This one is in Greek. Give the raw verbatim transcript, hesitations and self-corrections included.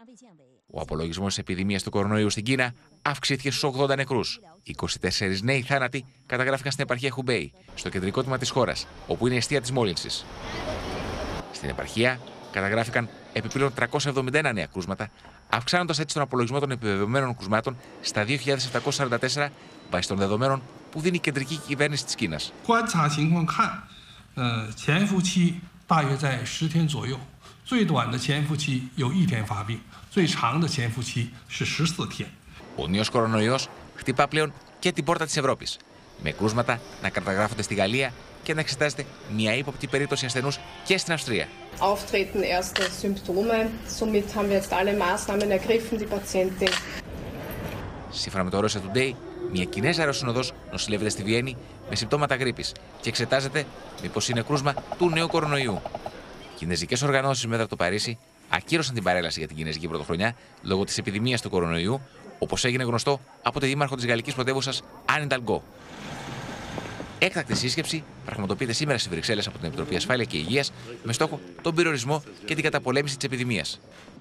Ο απολογισμός της επιδημίας του κορονοϊού στην Κίνα αυξήθηκε στους ογδόντα νεκρούς. είκοσι τέσσερις νέοι θάνατοι καταγράφηκαν στην επαρχία Χουμπέι, στο κεντρικό τμήμα της χώρας, όπου είναι η αιστεία της μόλυνσης. Στην επαρχία καταγράφηκαν επιπλέον τριακόσια εβδομήντα ένα νέα κρούσματα, αυξάνοντας έτσι τον απολογισμό των επιβεβαιωμένων κρούσματων στα δύο χιλιάδες επτακόσια σαράντα τέσσερα βάσει των δεδομένων που δίνει η κεντρική κυβέρνηση της Κίνας. Ο νέος κορονοϊός χτυπά πλέον και την πόρτα της Ευρώπης, με κρούσματα να καταγράφονται στη Γαλλία και να εξετάζεται μια ύποπτη περίπτωση ασθενούς και στην Αυστρία. Auftreten erste Symptome, somit haben wir jetzt alle Maßnahmen ergriffen, die Patientin. Σύμφωνα με το Russia Today, μια Κινέζα αεροσυνοδός νοσηλεύεται στη Βιέννη με συμπτώματα γρίπης και εξετάζεται μήπως είναι κρούσμα του νέου κορονοϊού. Κινέζικες οργανώσεις μετά από το Παρίσι ακύρωσαν την παρέλαση για την Κινέζικη Πρωτοχρονιά λόγω της επιδημίας του κορονοϊού, όπως έγινε γνωστό από τη δήμαρχο της γαλλικής πρωτεύουσας Anne Hidalgo. Έκτακτη σύσκεψη πραγματοποιείται σήμερα στις Βρυξέλλες από την Επιτροπή Ασφάλεια και Υγείας με στόχο τον περιορισμό και την καταπολέμηση της επιδημίας.